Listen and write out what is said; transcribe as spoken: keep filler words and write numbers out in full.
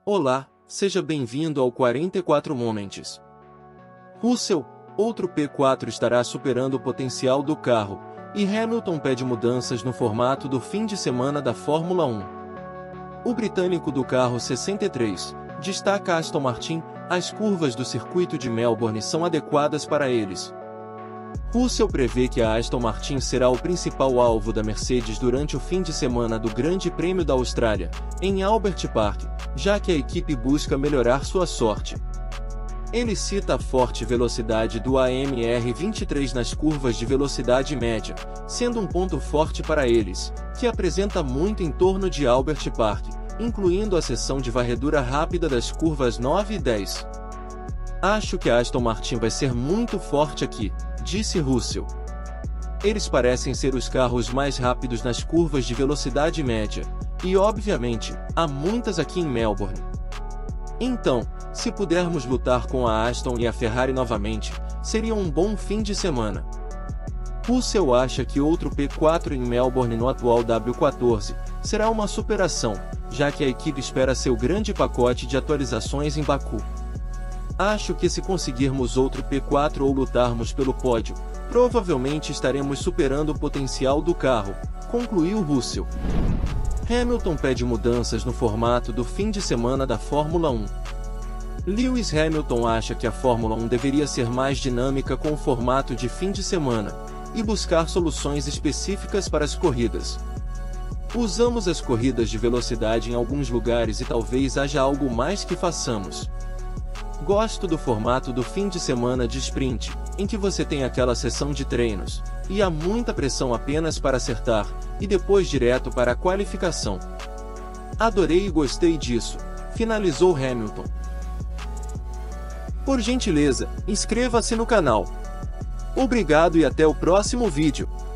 Olá, seja bem-vindo ao quarenta e quatro Moments. Russell, outro P quatro estará superando o potencial do carro, e Hamilton pede mudanças no formato do fim de semana da Fórmula um. O britânico do carro sessenta e três destaca Aston Martin, as curvas do circuito de Melbourne são adequadas para eles. Russell prevê que a Aston Martin será o principal alvo da Mercedes durante o fim de semana do Grande Prêmio da Austrália, em Albert Park, já que a equipe busca melhorar sua sorte. Ele cita a forte velocidade do A M R vinte e três nas curvas de velocidade média, sendo um ponto forte para eles, que apresenta muito em torno de Albert Park, incluindo a seção de varredura rápida das curvas nove e dez. Acho que a Aston Martin vai ser muito forte aqui, disse Russell. Eles parecem ser os carros mais rápidos nas curvas de velocidade média, e obviamente, há muitas aqui em Melbourne. Então, se pudermos lutar com a Aston e a Ferrari novamente, seria um bom fim de semana. Russell acha que outro P quatro em Melbourne no atual W quatorze será uma superação, já que a equipe espera seu grande pacote de atualizações em Baku. Acho que se conseguirmos outro P quatro ou lutarmos pelo pódio, provavelmente estaremos superando o potencial do carro, concluiu Russell. Hamilton pede mudanças no formato do fim de semana da Fórmula um. Lewis Hamilton acha que a Fórmula um deveria ser mais dinâmica com o formato de fim de semana, e buscar soluções específicas para as corridas. Usamos as corridas de velocidade em alguns lugares e talvez haja algo mais que façamos. Gosto do formato do fim de semana de sprint, em que você tem aquela sessão de treinos, e há muita pressão apenas para acertar, e depois direto para a qualificação. Adorei e gostei disso, finalizou Hamilton. Por gentileza, inscreva-se no canal. Obrigado e até o próximo vídeo.